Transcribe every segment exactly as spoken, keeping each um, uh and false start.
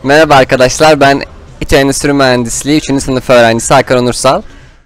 Merhaba arkadaşlar, ben İTÜ Endüstri Mühendisliği üçüncü sınıf öğrencisi Hakan Onursal.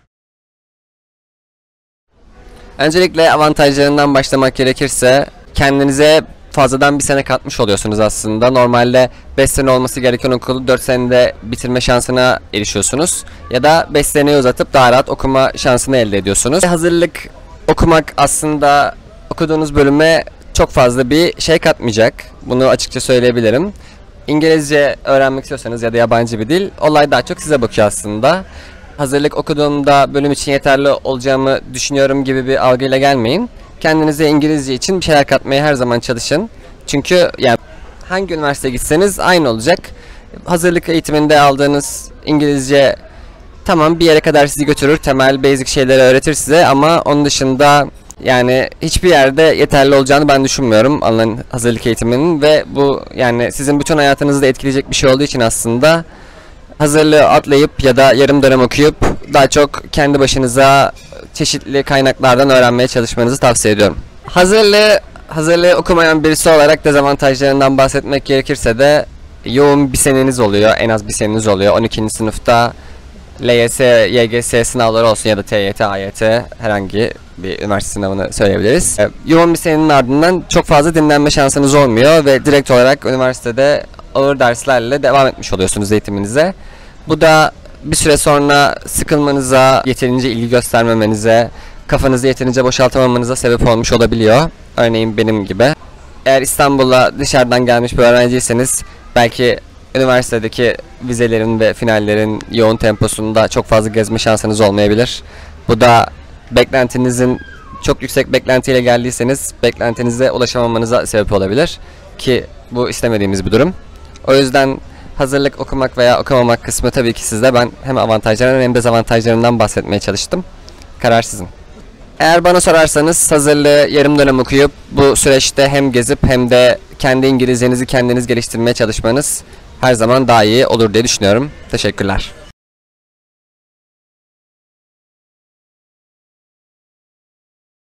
Öncelikle avantajlarından başlamak gerekirse, kendinize fazladan bir sene katmış oluyorsunuz aslında. Normalde beş sene olması gereken okulu dört senede bitirme şansına erişiyorsunuz. Ya da beş seneyi uzatıp daha rahat okuma şansını elde ediyorsunuz. Hazırlık okumak aslında okuduğunuz bölüme çok fazla bir şey katmayacak. Bunu açıkça söyleyebilirim. İngilizce öğrenmek istiyorsanız ya da yabancı bir dil, olay daha çok size bakıyor aslında. Hazırlık okuduğumda bölüm için yeterli olacağımı düşünüyorum gibi bir algıyla gelmeyin. Kendinize İngilizce için bir şeyler katmaya her zaman çalışın. Çünkü yani hangi üniversiteye gitseniz aynı olacak. Hazırlık eğitiminde aldığınız İngilizce tamam bir yere kadar sizi götürür, temel basic şeyleri öğretir size, ama onun dışında yani hiçbir yerde yeterli olacağını ben düşünmüyorum alınan hazırlık eğitiminin. Ve bu yani sizin bütün hayatınızı da etkileyecek bir şey olduğu için aslında hazırlığı atlayıp ya da yarım dönem okuyup daha çok kendi başınıza çeşitli kaynaklardan öğrenmeye çalışmanızı tavsiye ediyorum. Hazırlığı, hazırlığı okumayan birisi olarak dezavantajlarından bahsetmek gerekirse de yoğun bir seneniz oluyor, en az bir seneniz oluyor. on ikinci sınıfta L Y S, Y G S sınavları olsun ya da T Y T, A Y T herhangi bir üniversite sınavını söyleyebiliriz. Yoğun bir senenin ardından çok fazla dinlenme şansınız olmuyor ve direkt olarak üniversitede ağır derslerle devam etmiş oluyorsunuz eğitiminize. Bu da bir süre sonra sıkılmanıza, yeterince ilgi göstermemenize, kafanızı yeterince boşaltamamanıza sebep olmuş olabiliyor. Örneğin benim gibi. Eğer İstanbul'a dışarıdan gelmiş bir öğrenciyseniz belki üniversitedeki vizelerin ve finallerin yoğun temposunda çok fazla gezme şansınız olmayabilir. Bu da beklentinizin çok yüksek beklentiyle geldiyseniz beklentinize ulaşamamanıza sebep olabilir ki bu istemediğimiz bir durum. O yüzden hazırlık okumak veya okumamak kısmı tabii ki sizde. Ben hem avantajlarından hem dezavantajlarından bahsetmeye çalıştım. Karar sizin. Eğer bana sorarsanız hazırlığı yarım dönem okuyup bu süreçte hem gezip hem de kendi İngilizcenizi kendiniz geliştirmeye çalışmanız her zaman daha iyi olur diye düşünüyorum. Teşekkürler.